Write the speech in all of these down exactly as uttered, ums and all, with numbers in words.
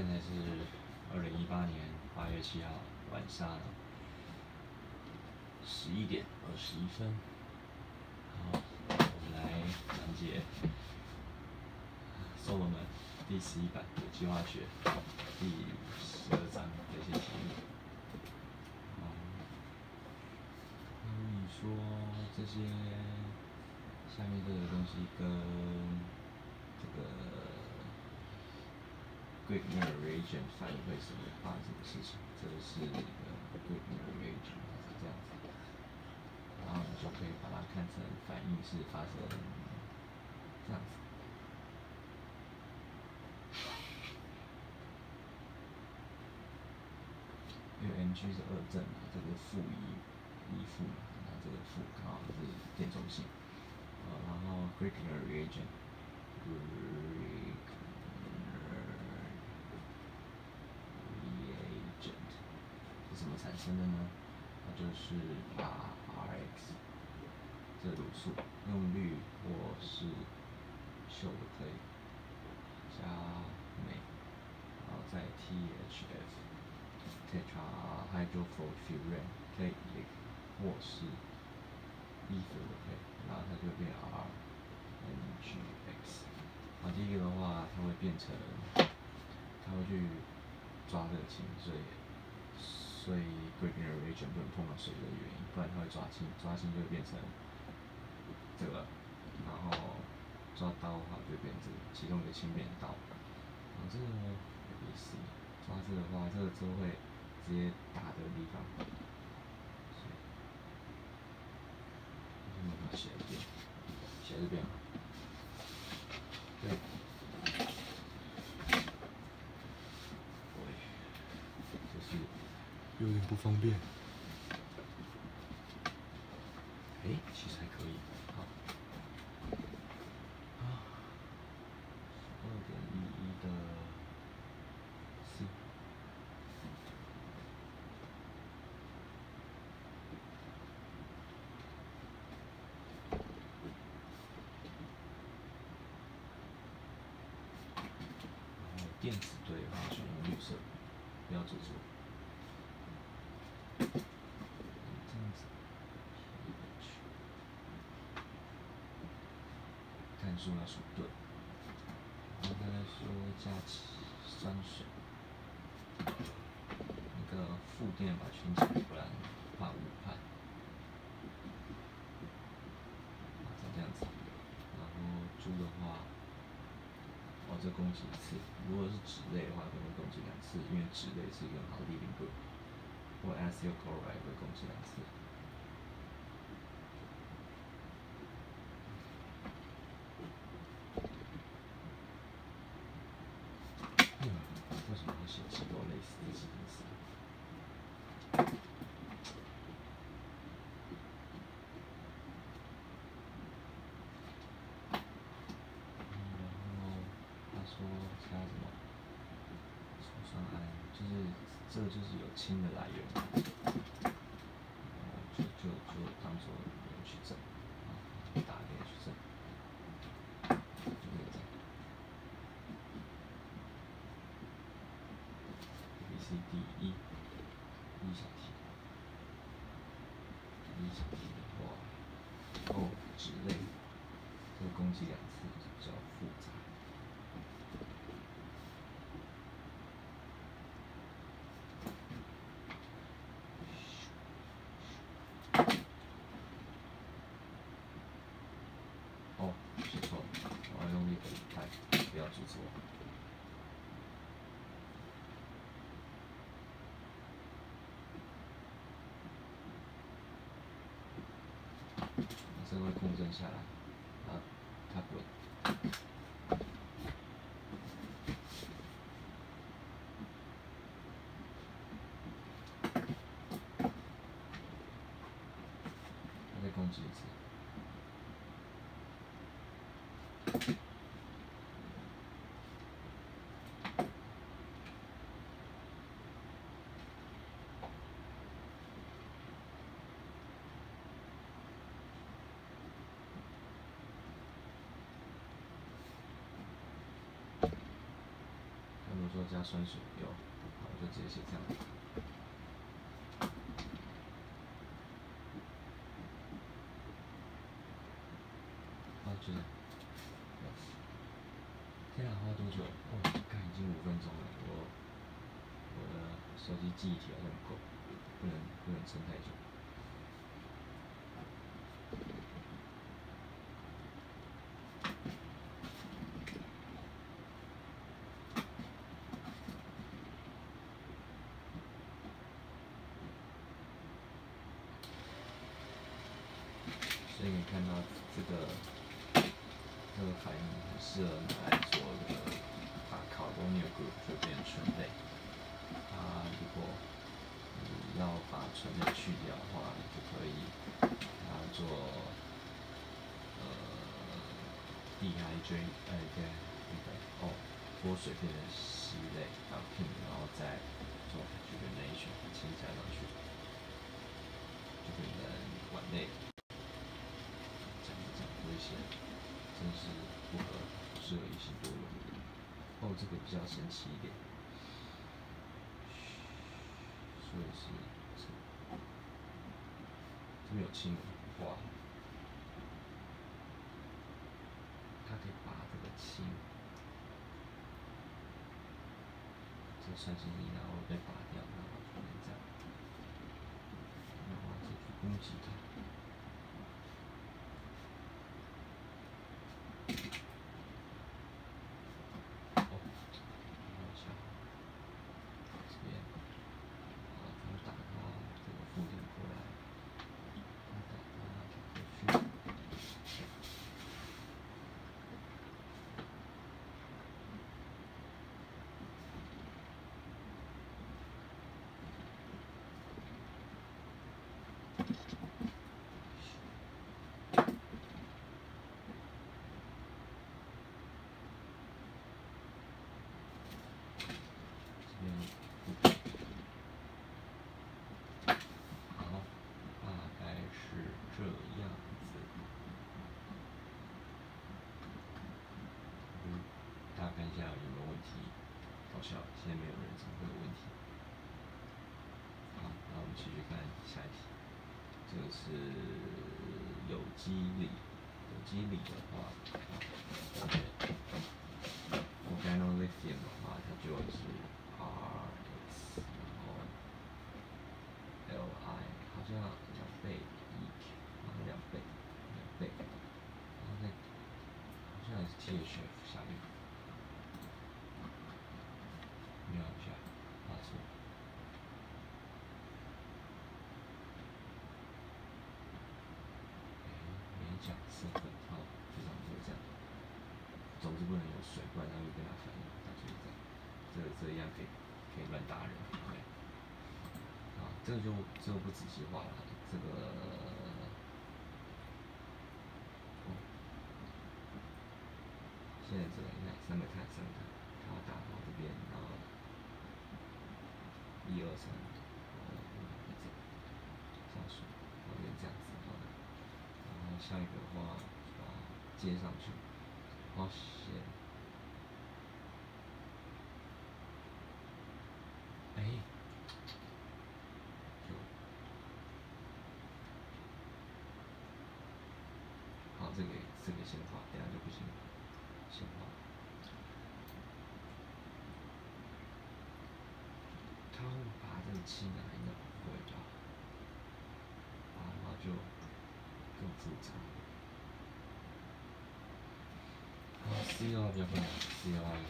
现在是二零一八年八月七号晚上十一点二十一分。好，我们来讲解 Solomon 第十一版的计划学第十二章的一些题目。嗯，你说这些下面这个东西跟这个 Greek mirror reagent 反应会是发生什么事情？这是一个 Greek mirror reagent 是这样子，然后你就可以把它看成反应是发生这样子。因为 Mg 是二正嘛，这个负一一负嘛，那这个负刚好是电中性。呃，然后 Greek mirror reagent Greek reagent 是什么产生的呢？那就是把 Rx 这卤素用氯或是溴的可以加镁，然后再 T H F tetrahydrofluorine 可以或是 ether 的可以，然后它就变 R N G X。然后第一个的话，它会变成，它会去抓热氢，所以所以 Greek mirror reagent 不能碰到水的原因，不然它会抓氢，抓氢就会变成这个，然后抓刀的话就会变成其中一个氢变刀。然后这个 A B C 抓这个的话，这个就会直接打这个地方，所以我把它写一遍，写这边。对。就是有点不方便。 哎，其实还可以。好。啊。二点一一的 C。然后电子对的话选用绿色，不要做错。这样子。碳素要属对。然后再来说加酸水，那个负电把圈起来，不然怕误判。长这样子。然后猪的话，哦，这攻击一次。如果是脂类的话，可能会攻击两次，因为脂类是一个很好的 leading group。或 acyl chloride 会攻击两次。嗯，为什么要写几多类似这些东西？说加什么醋酸铵，就是这个就是有氢的来源，然后就就就当做有去证，啊，打给去证，就可以这样。A B C D E， 一小题，一小题的话，哦，脂类，这个攻击两次比较复杂。哦，写错了，我要用一个以太，不要记错。这个会共振下来，然后它滚。再攻击一次。 他们说加酸水有，好，我就直接写这样。啊，就这样。天啊，花多久？哦，看已经五分钟了，我我的手机记忆体好像不够，不能不能撑太久。所以你看到这个这个反应很适合拿来做这个把 carbonyl group 就变醇类。它如果你要把醇类去掉的话，你就可以拿它做呃 dehydrate 呃对那个哦脱水变成烯类 alkene，然后再做 hydrogenation 氢加上去，就变成烷类。危险，真是不合不适合一心多用。哦，这个比较神奇一点，所以是这这边有氢化，它可以把这个氢，这个酸性力然后被拔掉，然后就变这样，然后再去攻击它。看一下有没有问题，搞笑，现在没有人怎么会有问题？好，那我们继续看下一题。这个是有机锂，有机锂的话 ，organolithium 的话，它就是 R X， 然后 L I， 好像两倍 E Q， 好像两倍，两倍，然后再好像也是 T H F 下面。瞄一下，打错。没讲是粉套，非常就是这样。总之不能有水，不然它会跟它反应，它就是这样。这个这样可以可以乱打人，对。啊，这个就这个不仔细画了，这个。哦。现在这个你看三个碳三个碳，它打到这边，然后一二三，然后这样下水，然后变这样子，好的。然后下一个的话，把它接上去，好险。哎，就好，这个这个先画，等下就不行，先画。他会把这个氢拿应该不会吧？把的话就更复杂。好 ，C 二比较不难 ，C 二好。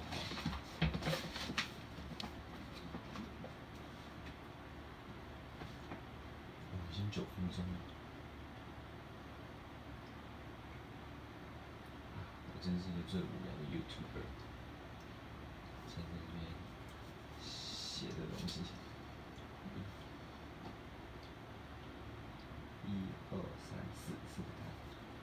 哦，已经九分钟了。我真是一个最无聊的 YouTuber， 在这边写的东西。一、二、三、四，四个碳。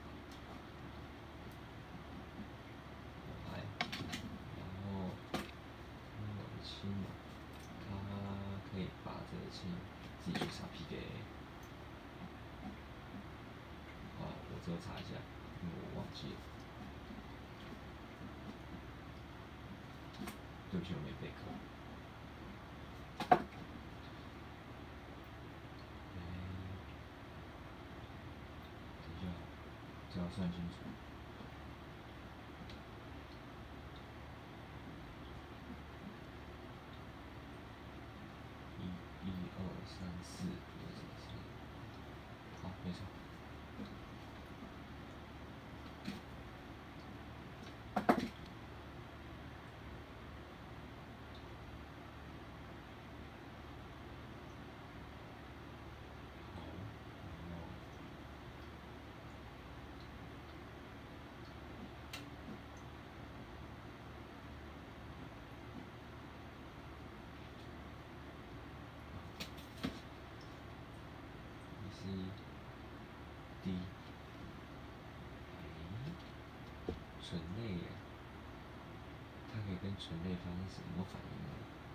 来，然后我的氢嘛，它可以把这个氢自己去查 P K A。好，我之后查一下，因为我忘记了。 对不起，我没备课。等一下，这要算清楚。一、一、二、三、四，一、二、三、四，好，没错。C D， 哎，醇类耶，它可以跟醇类发生什么反应呢？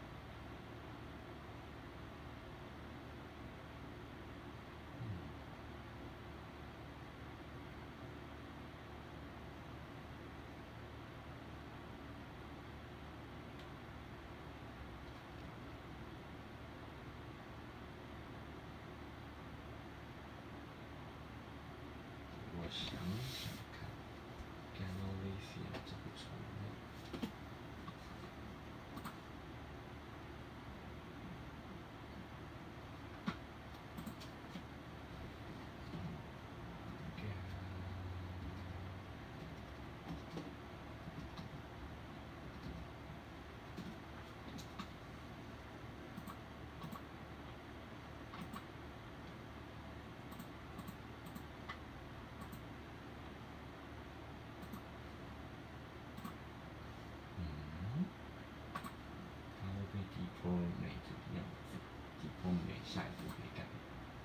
我想想看 ，Ganolithium 这个醇类。diplomate 这个样子 ，diplomate 下一步可以干嘛？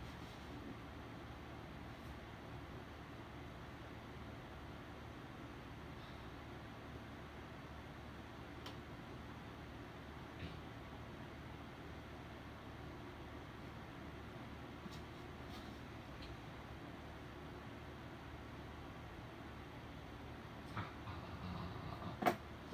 啊啊啊啊啊！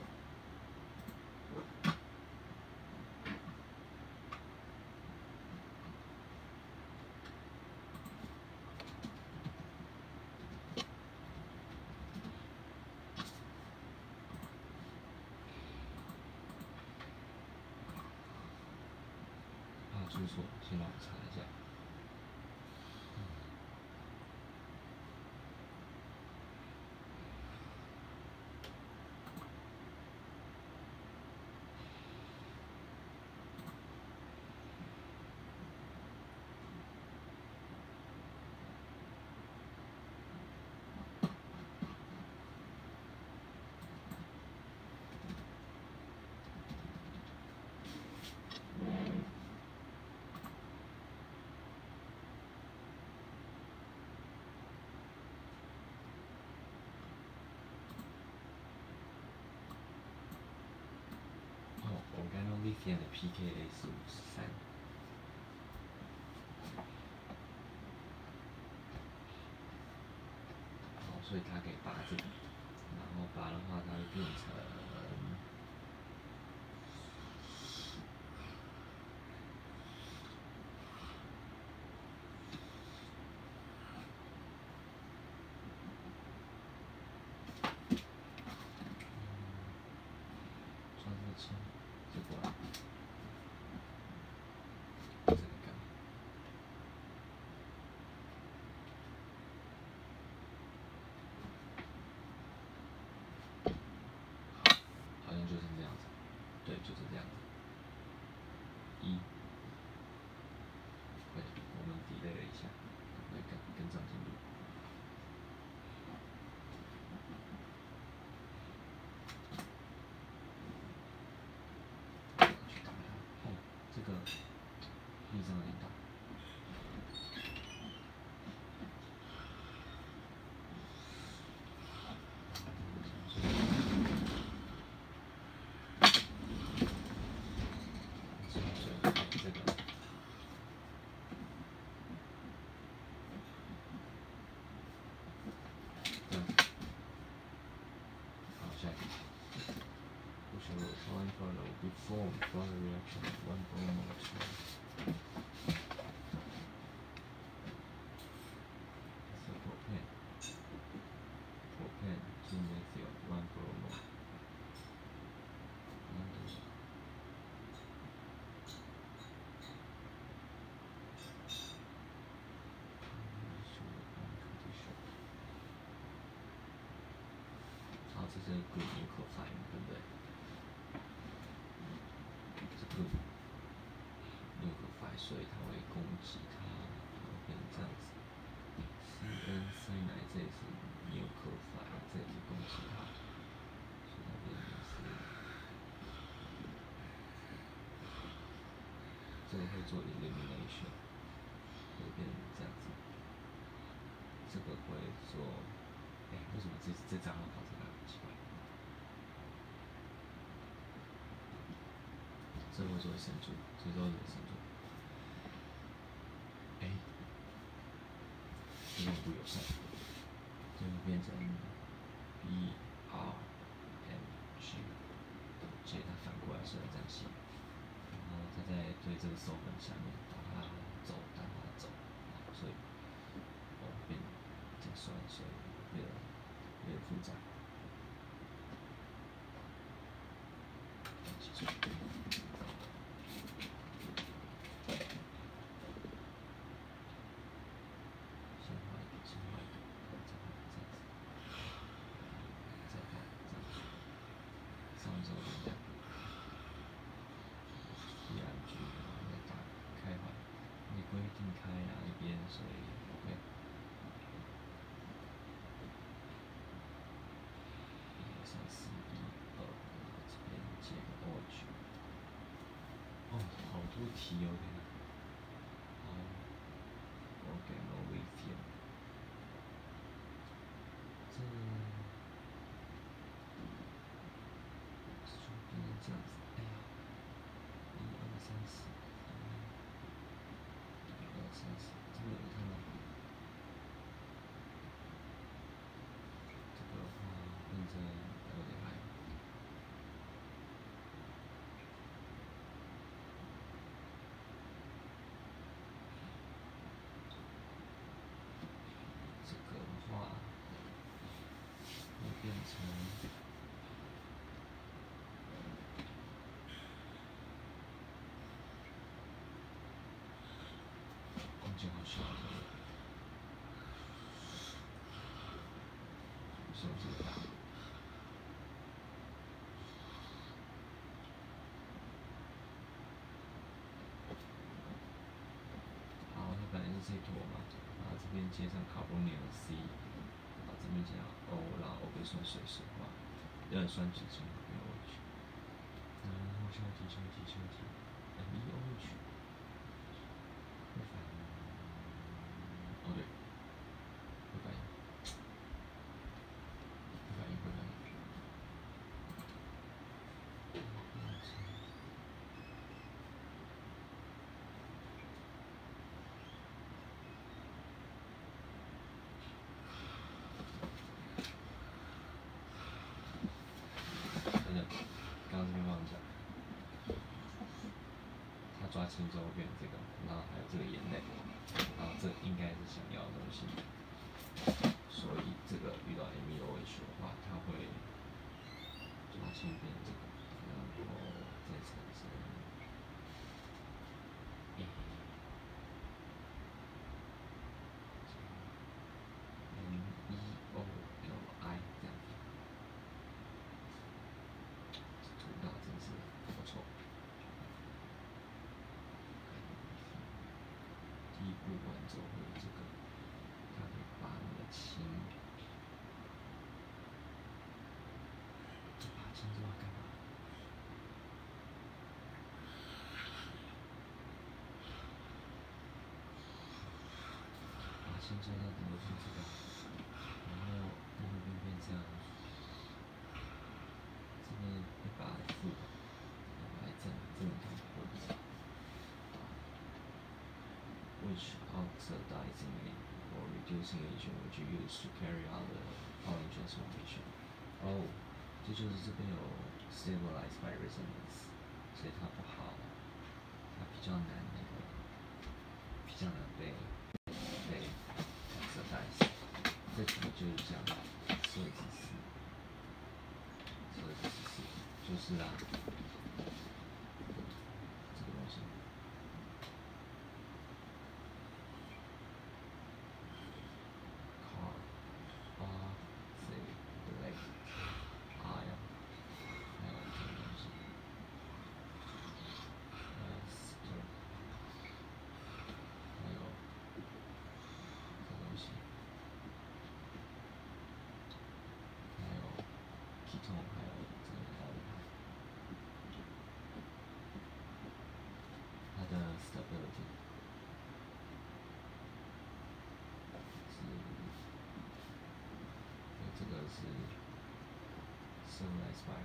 啊，出错，先让我查一下。哦，Organolithium 的 pKa 是五十三。好，所以它可以拔这个，然后拔的话，它会变成。抓这个车，这过来，这个干嘛？好像就是这样子，对，就是这样子。一，对，我们 delay 了一下，来跟跟上进度。去打它，哦，这个力上有点大。这个。嗯，好，下一题。不修了，稍微 one follow before follow reaction one promo two. So propane, propane two methyl one promo.好，这是 good nucleophile 对不对？是 good nucleophile，所以它会攻击它，它会变成这样子。C N cyanide 这里是 nucleophile，这里是攻击它，所以它变成是，这个会做 elimination， 会变成这样子。这个会做，哎、欸，为什么这这张要跑这个？奇怪。这会做神助，这都是神助。哎、欸，这个不友善，这会变成 B R M G， 所以它反过来是这样写。然后它在对这个手本下面打它走，打它走，所以哦变这样算，所以越来越复杂。记住。先画一个，先画一个，再画这样子，再画这样子，上周就这样。B M G， 然后再打开环，你规定开哪一边，所以 OK。一二三四一二，然后这边接个 O H。哦，好多题哦，天哪！哦 ，organolithium。这就变成这样子，哎呀，一二三四，一二三四，这个有看到？这个的话变成有点来。这个的话会变成。空间好小，是不是这个大？好，它本来是这坨嘛，然后这边接上卡崩连的 C， 然后这边加 O， 然后 O 被算水水化，有点酸酯氢没有 OH， 然后消极消极消极 M E O H， 会反，哦对，会反应，会反应会反应。等等，刚刚这边忘记了，它抓青之后变成这个，然后还有这个眼泪，然后这应该是想要的东西，所以这个遇到 M E O H 的话，它会抓青变这个，然后再产生 A M E O L I 这样子。图大真是不错。第一步完之后会有这个，它可以拔那个氢，这拔氢之后干嘛？拔氢之后它怎么去这个？然后那边变这样，这边会拔负，然后还正正看位置。Which oxidizing or reducing agent would you use to carry out the pollen transformation? 哦，这就是这边有 stabilized by resonance， 所以它不好，它比较难那个，比较难被被 oxidize。这题就是这样，所以是四，所以是四，就是啊，这个东西。car R C blade ion， 还有这个东西 ester， 还有这个东西。还有 ketone， 还有这个 aldehyde， 它的 stability 是，这个是 stabilized by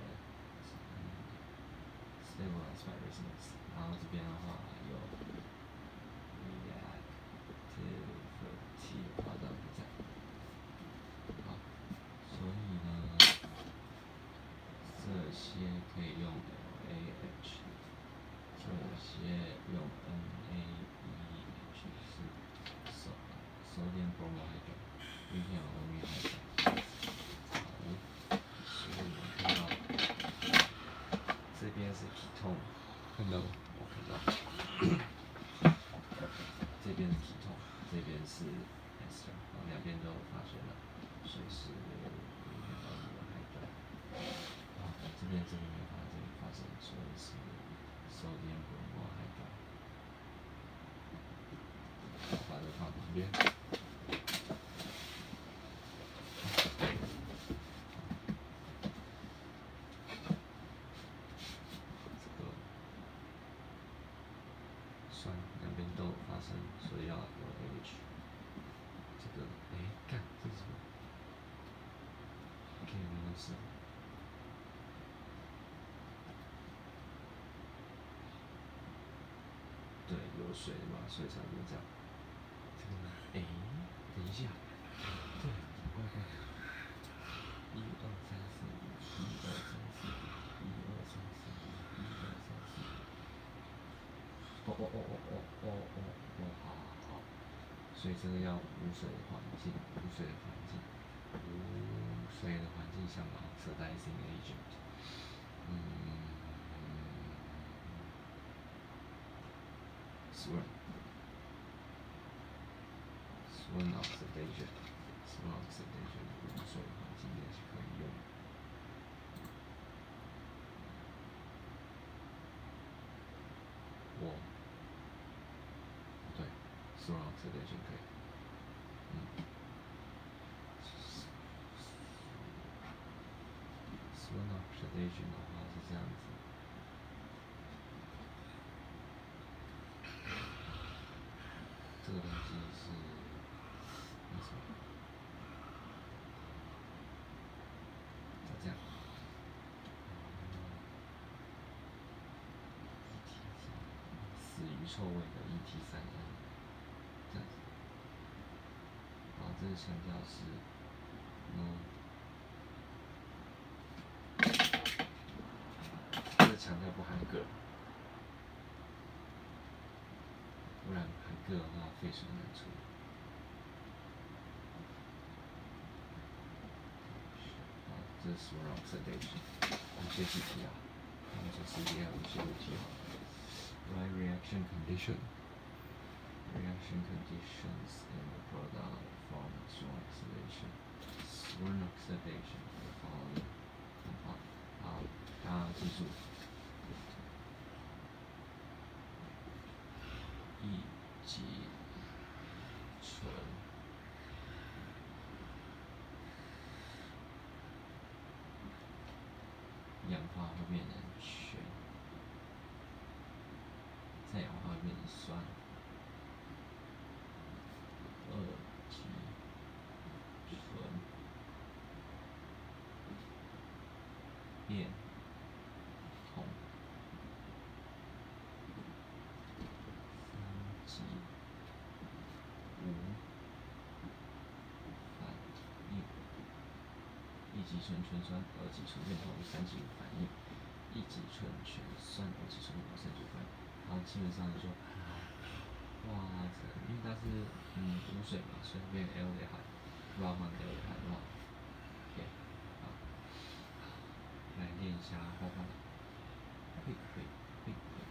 stabilized by resonance， 然后这边的话有 reactivity， 好的，不在。好，所以呢，这些可以用 L A H， 这些用 N A E H， 是 sodium bromohydride， lithium aluminum hydride。好，所以我们看到这边是 ketone， 看到了， 我看到，这边是 ketone， 这边是 ester， 然后两边都发生了，所以是 lithium aluminum hydride。好，这边这边没发生，这边发生，所以是 sodium bromohydride。好，把这放旁边。这个酸两边都有发生，所以要有 H。这个，哎，干，这是什么？可以慢慢试。对，有水嘛，所以才能这样。这个呢？哎，等一下，对，怪怪的。一二三四五，一二三四五，一二三四五，一二三四五。哦哦哦哦哦哦哦哦，好好好。所以这个要无水的环境，无水的环境，无水的环境下嘛 oxidizing agent。嗯。Swirl swirl oxidation swirl oxidation 无水环境也是可以用。我，对 swirl oxidation 可以。嗯。swirl oxidation 的话是这样子。这个东西是那什么？就这样。死于臭味的 E T 三 N， 这样子。然后这个强调是 no， 这个强调不含铬，不然含铬的话废水难出。好，这是 swirl oxidation。有些几题啊，我们就是也有一些问题哈。Write reaction condition. Reaction conditions in the product from swirl oxidation. Swirl oxidation the following. 好，好，大家记住。乙己醇氧化会变成醛，再氧化会变成酸。二己醇变铜。三己无反应，一起级醇醛酸二级醇变酮三级反应，一级醇醛酸二级醇变酮三级反应。然后基本上就哇，这因为它是嗯无水嘛，所以变 aldehyde，raw aldehyde 哇，对，好，来练一下画画，会会会会，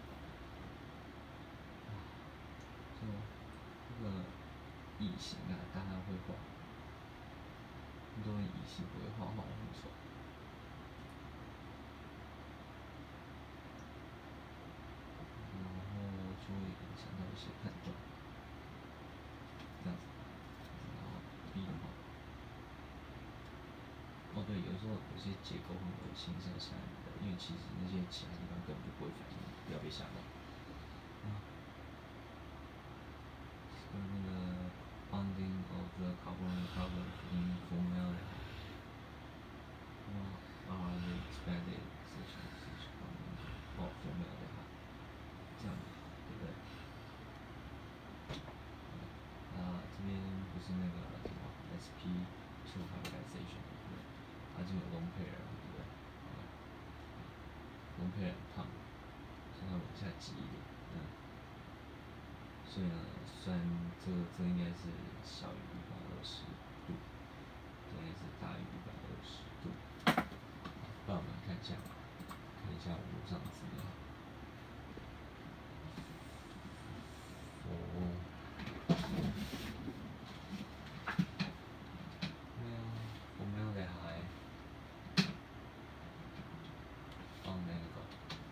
就这个乙型啊，大家会画，很多人乙型不会画，画得很丑。然后就会影响到一些判断，这样子，然后 B 的话，哦对，有时候有些结构很恶心是要下来的，因为其实那些其他地方根本就不会反应，不要被吓到。啊，跟那个 bonding of the carbon carbon in formaldehyde，哇，are the expanded such as such bonding of formaldehyde，这样，对不对？啊，这边不是那个什么 S P two hybridization， 对不对？啊，这边有 lone pair， 对不对？啊 lone pair 很烫，所以它往下挤一点，嗯。所以呢，虽然这个这应该是小于一百二十度，这应该是大于一百二十度。那我们看一下，看一下网络上的资料。哦。formaldehyde on medical。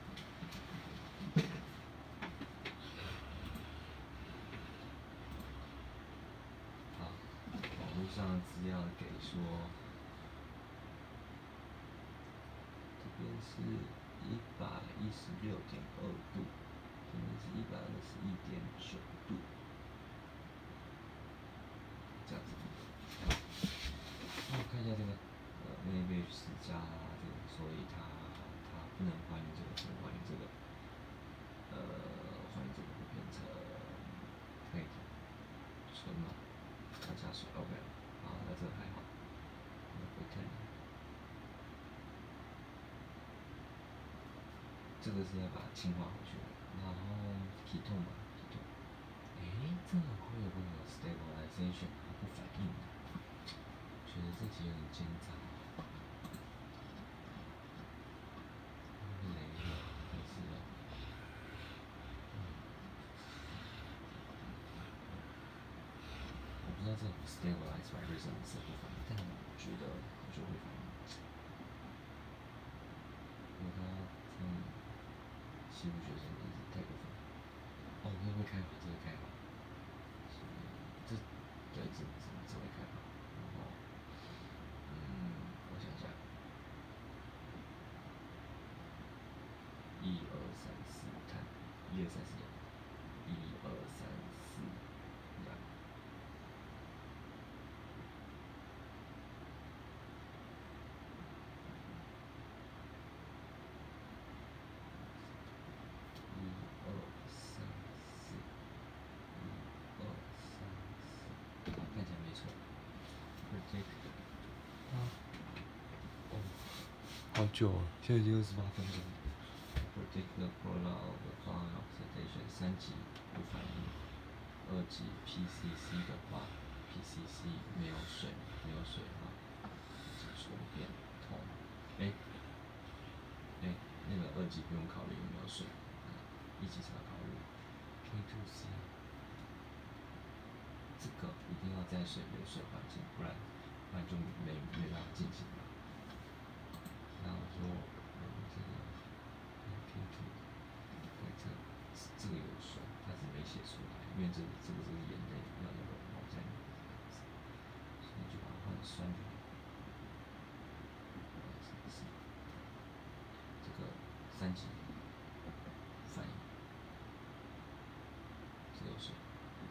好，网络上的资料给说，这边是一百一十六点二度，这边是一百二十一点九度，这样子。那我看一下这个，呃 ，N A B H 加这个，所以它它不能还原这个，只能还原这个，呃，还原这个会变成可以纯嘛，它加水 ，OK， 好，那这个还好，那回看，这个是要把它氢化回去的，然后 ketone 嘛 ，ketone， 诶，这个会不会有 stabilization， 它不反应的？觉得这题有点奸诈。雷了，还是了。我不知道这种 stabilize by resonance 会反应，但我觉得我就会反应。因为它这样西部学生真是太过分了。哦，这会开发，这会开发。这，对，这这这会开发。然后，嗯，我想想，一二三四碳，一二三四氧，一二三四氧。一二三四，一二三四，好，看起来没错。predict，啊，哦， 好久啊，现在已经二十八分钟。 predict the prolonged fine oxidation 三级不反应，二级 P C C 的话 ，P C C 没有水，没有水的话，是纯变酮。哎，哎，那个二级不用考虑有没有水，一级才要考虑 K two C。这个一定要在水流水环境，不然不然就没没办法进行了。那我说我们这个 K two， 对，这这个有水，但是没写出来，因为这个这个是眼泪要有软毛在里面，所以就把它换酸就好。这个三级反应，这个有水。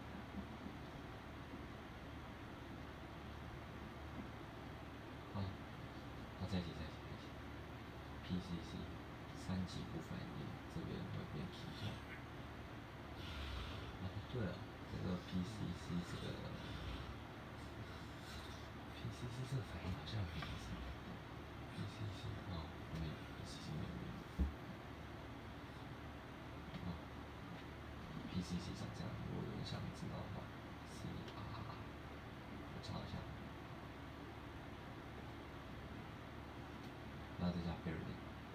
好，好，再一题，再一题，再一题。P C C 三级不反应，这边会变 ketone。哦，对了，这个 P C C 这个 P C C 这个反应好像有名字。 P C C 哦，没有 P C C 没有没有。哦 ，P C C 长这样，如果有人想知道的话 ，C R， 我查一下。然后再加 Berlin。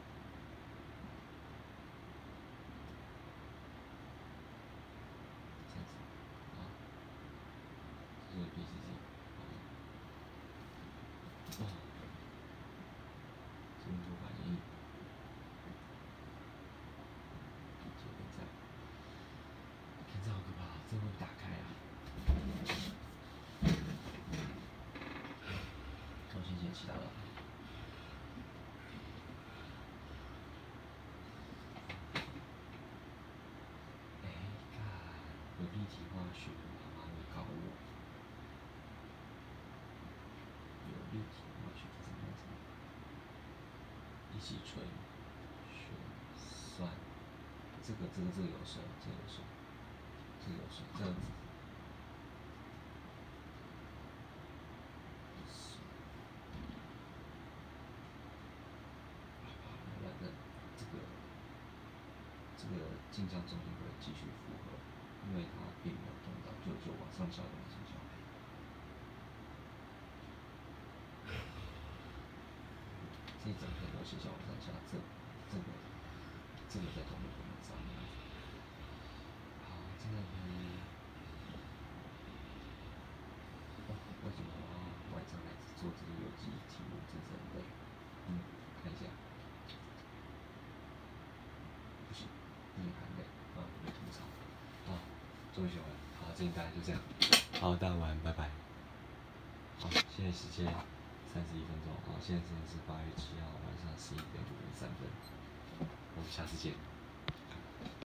这样子，啊，这是 P C C。哦，进入反应。这边在，天这好可怕，这会打开啊！我先写其他的。哎，看，有立体化学，妈妈会搞我。有立体化学是什么样子？一起吹，血酸，这个这个这个有水，这个有水，这个有水，这样子。原来的这个这个镜像中心会继续复合，因为它并没有动到，就就往上翘，往上翘。这一整片都是向往上下，这这个这个在同一个平面上面。好，这个可以。哦，为什么我要晚上来做这个有机题目？真是很累。嗯，看一下。不行，不行，很累。啊，没吐槽。好，终于写完。好，今天大概就这样。 好，大家晚安，拜拜。 好，现在时间三十一分钟。好，现在时间是八月七号晚上十一点五十三分。我们下次见。